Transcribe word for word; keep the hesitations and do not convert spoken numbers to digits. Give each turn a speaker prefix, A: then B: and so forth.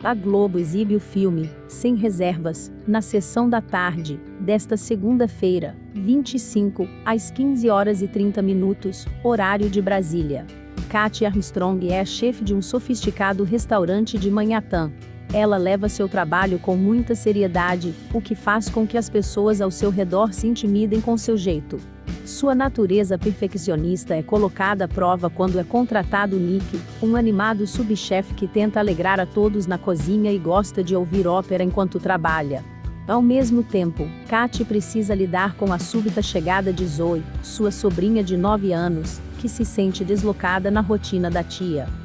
A: A Globo exibe o filme, Sem Reservas, na sessão da tarde, desta segunda-feira, vinte e cinco, às quinze horas e trinta minutos, horário de Brasília. Katia Armstrong é a chefe de um sofisticado restaurante de Manhattan. Ela leva seu trabalho com muita seriedade, o que faz com que as pessoas ao seu redor se intimidem com seu jeito. Sua natureza perfeccionista é colocada à prova quando é contratado Nick, um animado subchefe que tenta alegrar a todos na cozinha e gosta de ouvir ópera enquanto trabalha. Ao mesmo tempo, Katie precisa lidar com a súbita chegada de Zoe, sua sobrinha de nove anos, que se sente deslocada na rotina da tia.